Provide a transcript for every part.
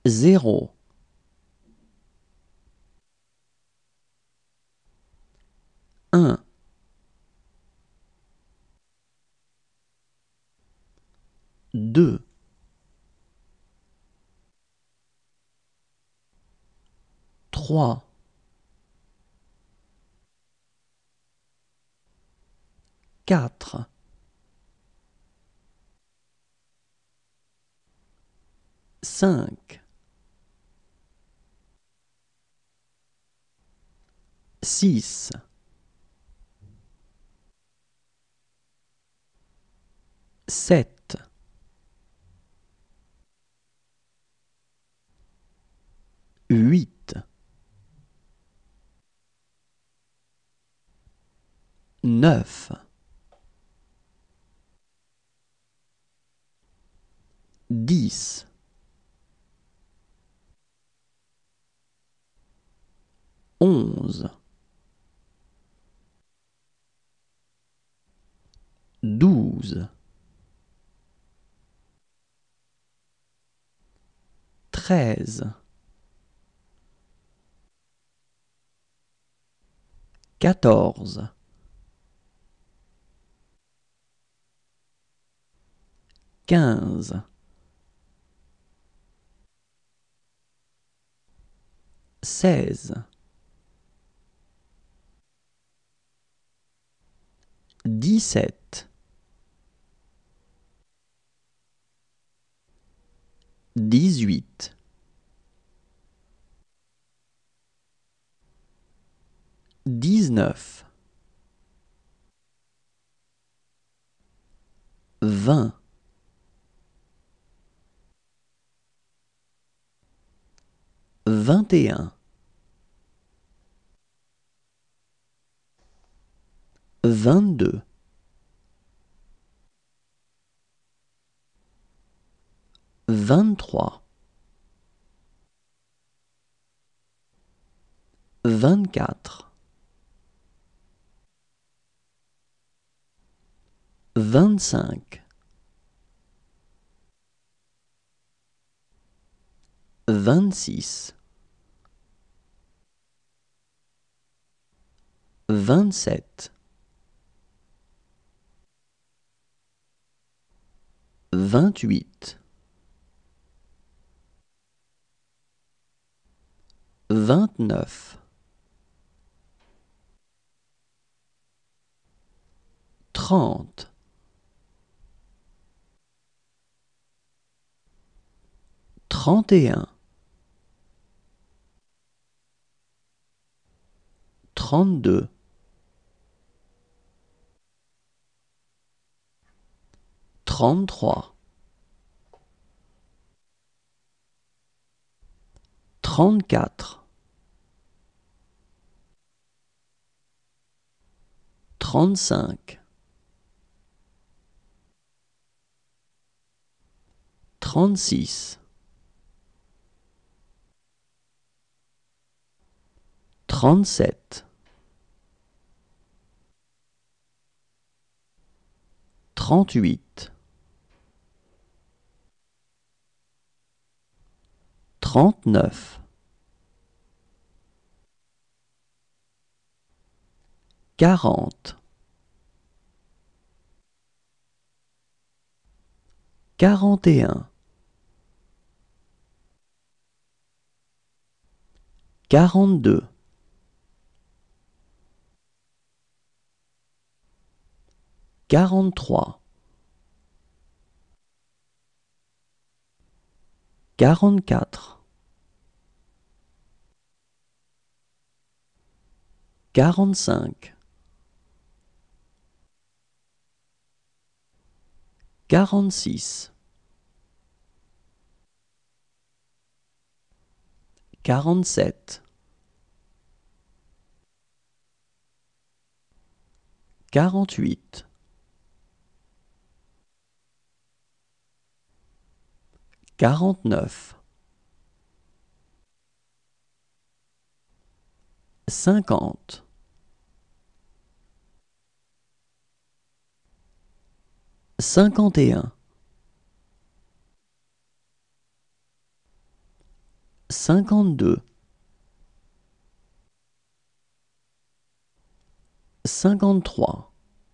0, 1, 2, 3, 4, 5, 6, 7, 8, 9, 10, 11, 12, 13, 14, 15, 16, 17, 18, 19, 20, 21, 22, 23, 24, 25, 26, 27, 28, 29, 30, 31, 32, 33, 34, 35, 36, 37, 38, 39, 40, 41, 42, 43, 44, 45, 46, 47, 48, 49, 50, 51, 52, 53,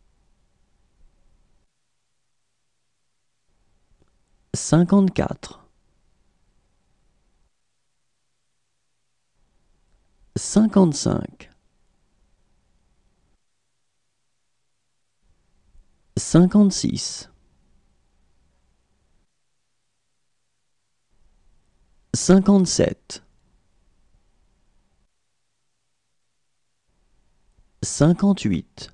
54, 55, 56, 57, 58,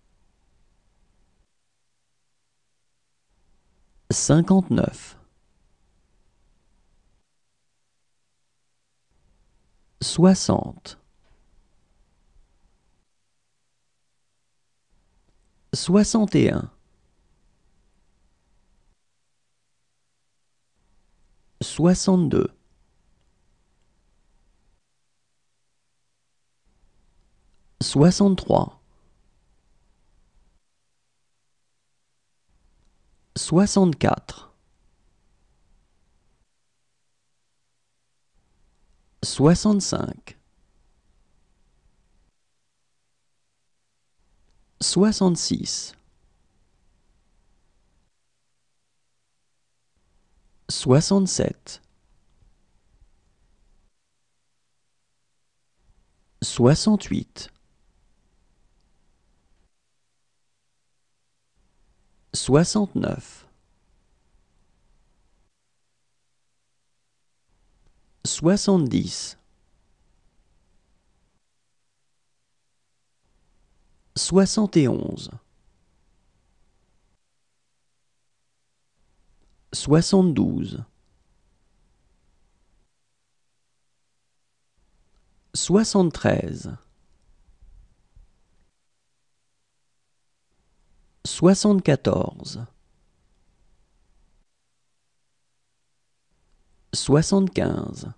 59, 60, 61, 62, 63, 64, 65, 66, 67, 68, 69, 70, 71, 72, 73, 74, 75,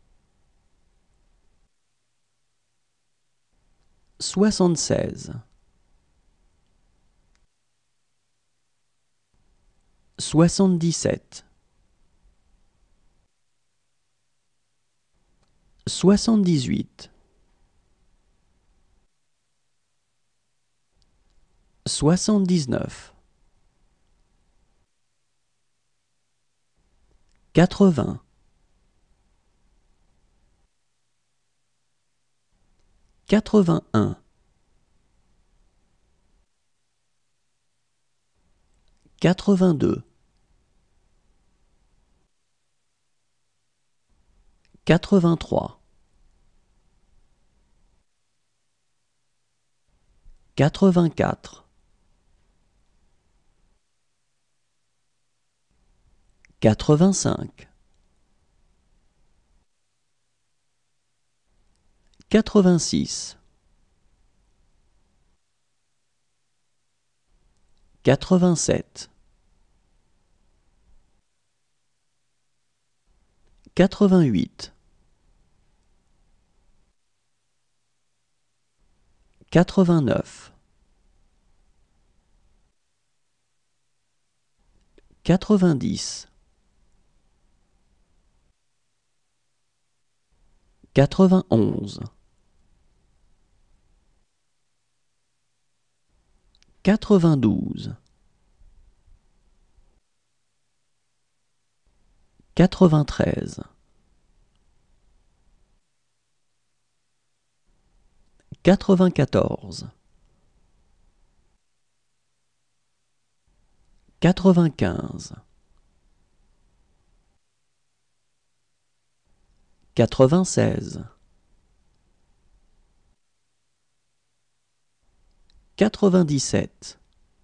76, 77, 78, 79, 80, 81, 82, 83, 84, 85, 86, 87, 88, 89, 90, 91, 92, 93, 94, 95, 96, 97,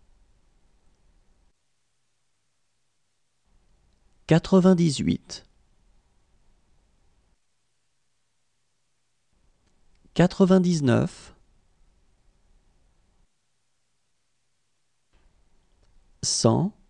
98, 99, 100,